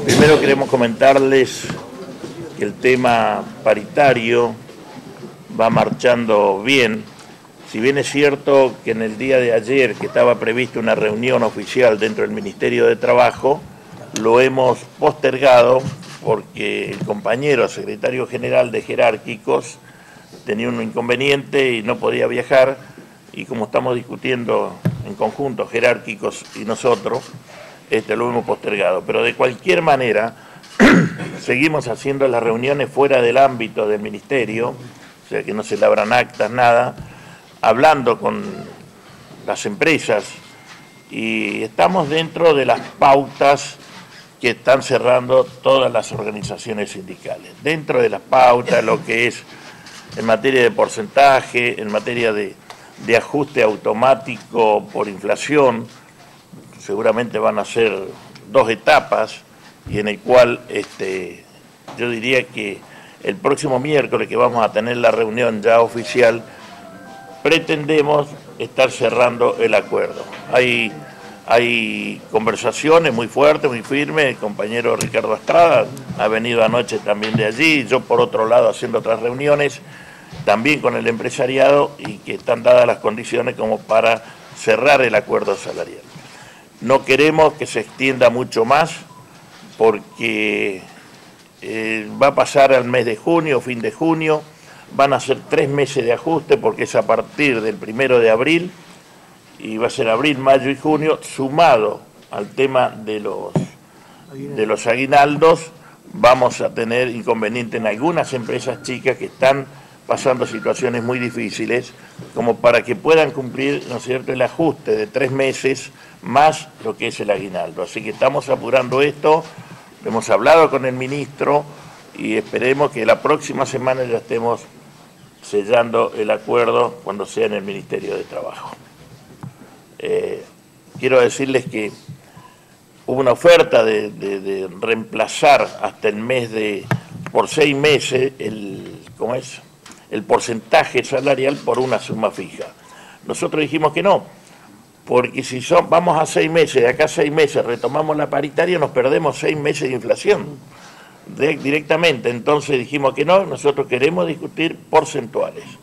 Primero queremos comentarles que el tema paritario va marchando bien. Si bien es cierto que en el día de ayer, que estaba prevista una reunión oficial dentro del Ministerio de Trabajo, lo hemos postergado porque el compañero secretario general de Jerárquicos tenía un inconveniente y no podía viajar, y como estamos discutiendo en conjunto Jerárquicos y nosotros, lo hemos postergado. Pero de cualquier manera, seguimos haciendo las reuniones fuera del ámbito del Ministerio, o sea que no se labran actas, nada, hablando con las empresas, y estamos dentro de las pautas que están cerrando todas las organizaciones sindicales. Dentro de las pautas, lo que es en materia de porcentaje, en materia de ajuste automático por inflación, seguramente van a ser 2 etapas, y en el cual yo diría que el próximo miércoles, que vamos a tener la reunión ya oficial, pretendemos estar cerrando el acuerdo. Hay conversaciones muy fuertes, muy firmes. El compañero Ricardo Estrada ha venido anoche también de allí, yo por otro lado haciendo otras reuniones también con el empresariado, y que están dadas las condiciones como para cerrar el acuerdo salarial. No queremos que se extienda mucho más porque va a pasar al mes de junio, fin de junio, van a ser 3 meses de ajuste porque es a partir del 1 de abril, y va a ser abril, mayo y junio, sumado al tema de los aguinaldos. Vamos a tener inconveniente en algunas empresas chicas que están pasando situaciones muy difíciles, como para que puedan cumplir, ¿no es cierto?, el ajuste de 3 meses más lo que es el aguinaldo. Así que estamos apurando esto, hemos hablado con el ministro y esperemos que la próxima semana ya estemos sellando el acuerdo cuando sea en el Ministerio de Trabajo. Quiero decirles que hubo una oferta de reemplazar hasta el mes por 6 meses el porcentaje salarial por una suma fija. Nosotros dijimos que no, porque si vamos a 6 meses, de acá a 6 meses retomamos la paritaria, nos perdemos 6 meses de inflación directamente. Entonces dijimos que no, nosotros queremos discutir porcentuales.